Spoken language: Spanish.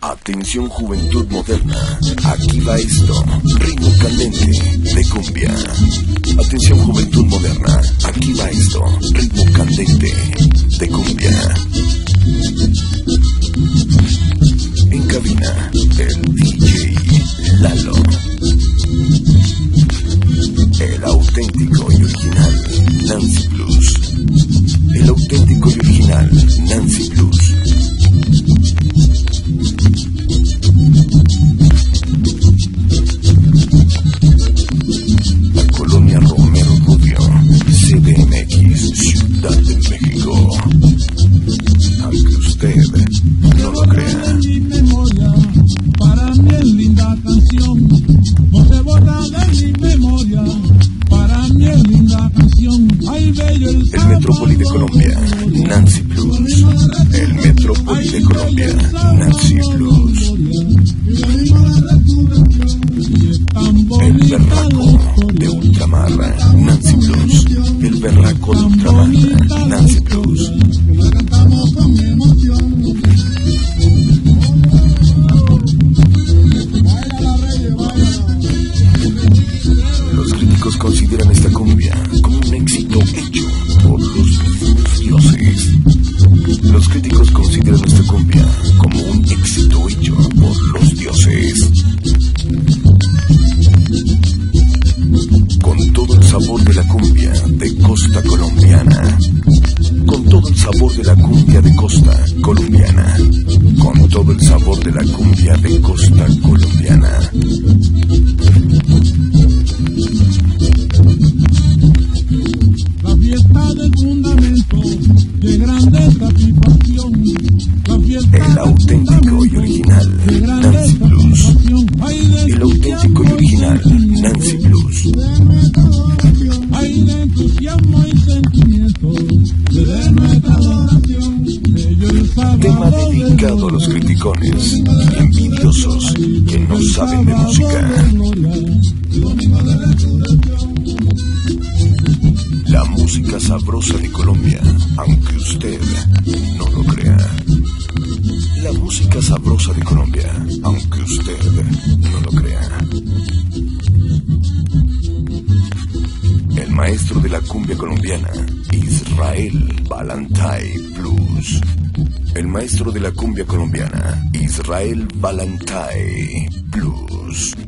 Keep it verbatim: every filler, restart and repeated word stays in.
Atención juventud moderna, aquí va esto, ritmo candente de cumbia. Atención juventud moderna, aquí va esto, ritmo candente de cumbia. En cabina, el D J Lalo. El auténtico y original Nancy Blues. El auténtico y original Nancy Blues. La colonia Romero Rubio, C D M X, Ciudad de México. Aunque usted no lo crea. Para mí es linda canción, no se borra de mi memoria. Para mí es linda canción, ay bello el El Metrópoli de Colombia, Nancy Blues. El Metrópoli de Colombia, Nancy Blues. El berraco de ultramar, Nancy Blues. El berraco de ultramar, Nancy Blues. La cantamos con emoción. Los críticos consideran esta cumbia como un éxito hecho por los mismos dioses. Los críticos consideran esta cumbia como un éxito hecho por los dioses. Con todo el sabor de la cumbia de costa colombiana. Con todo el sabor de la cumbia de costa colombiana. Con todo el sabor de la cumbia de costa colombiana. La fiesta del fundamento de grande satisfacción. La fiesta El auténtico y original Nancy Blues. El auténtico y original Nancy Blues. Hay de entusiasmo y sentimiento de nuestra adoración. Tema dedicado a los criticones y envidiosos que no saben de música. La música sabrosa de Colombia, aunque usted no lo crea. La música sabrosa de Colombia, aunque usted no lo crea. El maestro de la cumbia colombiana, Israel Balantay Blues. El maestro de la cumbia colombiana, Israel Balantay Blues.